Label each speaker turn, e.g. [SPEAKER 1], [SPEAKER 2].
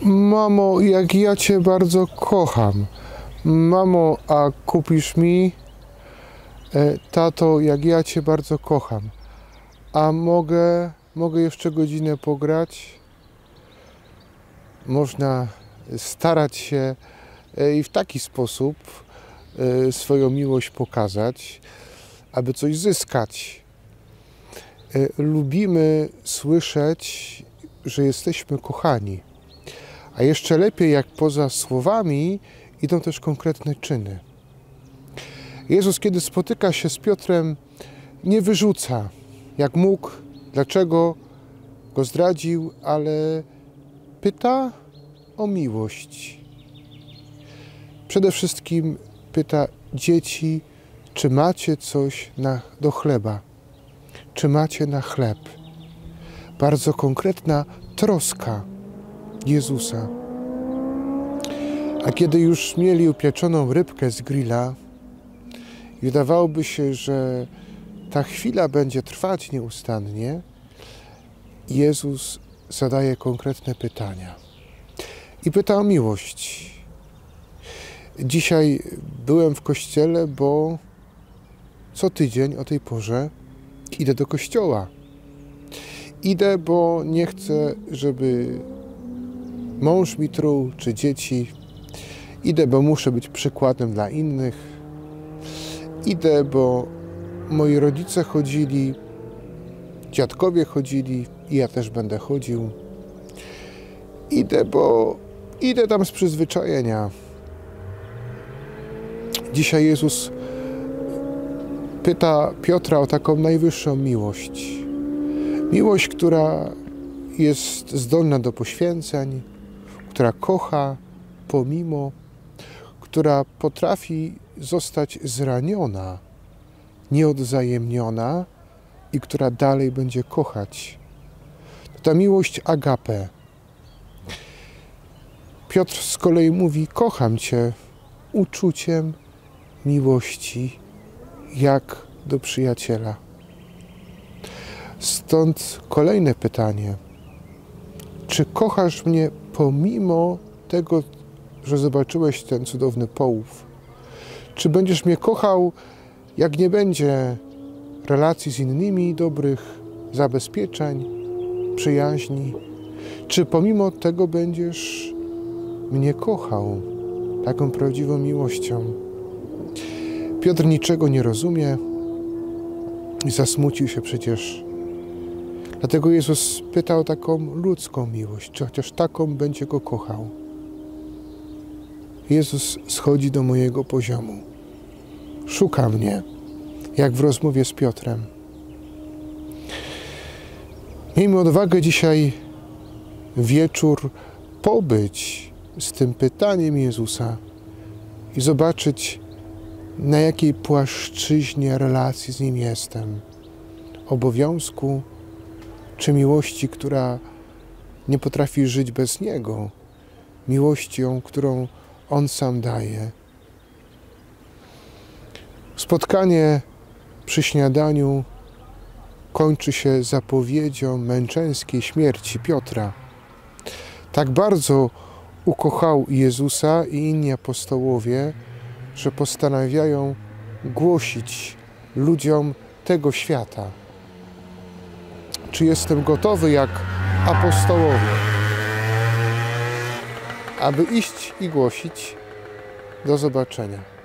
[SPEAKER 1] Mamo, jak ja Cię bardzo kocham. Mamo, a kupisz mi? Tato, jak ja Cię bardzo kocham. A mogę jeszcze godzinę pograć? Można starać się i w taki sposób swoją miłość pokazać, aby coś zyskać. Lubimy słyszeć, że jesteśmy kochani. A jeszcze lepiej, jak poza słowami idą też konkretne czyny. Jezus, kiedy spotyka się z Piotrem, nie wyrzuca, jak mógł, dlaczego go zdradził, ale pyta o miłość. Przede wszystkim pyta dzieci, czy macie coś do chleba, czy macie na chleb. Bardzo konkretna troska Jezusa. A kiedy już mieli upieczoną rybkę z grilla i wydawałoby się, że ta chwila będzie trwać nieustannie, Jezus zadaje konkretne pytania. I pyta o miłość. Dzisiaj byłem w kościele, bo co tydzień o tej porze idę do kościoła. Idę, bo nie chcę, żeby mąż mi truł, czy dzieci. Idę, bo muszę być przykładem dla innych. Idę, bo moi rodzice chodzili, dziadkowie chodzili i ja też będę chodził. Idę, bo idę tam z przyzwyczajenia. Dzisiaj Jezus pyta Piotra o taką najwyższą miłość. Miłość, która jest zdolna do poświęceń, która kocha pomimo, która potrafi zostać zraniona, nieodwzajemniona i która dalej będzie kochać. To ta miłość agape. Piotr z kolei mówi: kocham Cię uczuciem miłości, jak do przyjaciela. Stąd kolejne pytanie. Czy kochasz mnie pomimo tego, że zobaczyłeś ten cudowny połów? Czy będziesz mnie kochał, jak nie będzie relacji z innymi, dobrych zabezpieczeń, przyjaźni? Czy pomimo tego będziesz mnie kochał taką prawdziwą miłością? Piotr niczego nie rozumie i zasmucił się przecież. Dlatego Jezus pytał o taką ludzką miłość, czy chociaż taką będzie go kochał. Jezus schodzi do mojego poziomu. Szuka mnie, jak w rozmowie z Piotrem. Miejmy odwagę dzisiaj wieczór pobyć z tym pytaniem Jezusa i zobaczyć, na jakiej płaszczyźnie relacji z Nim jestem. Obowiązku czy miłości, która nie potrafi żyć bez Niego. Miłością, którą On sam daje. Spotkanie przy śniadaniu kończy się zapowiedzią męczeńskiej śmierci Piotra. Tak bardzo ukochał Jezusa i inni apostołowie, że postanawiają głosić ludziom tego świata. Czy jestem gotowy jak apostołowie, aby iść i głosić? Do zobaczenia.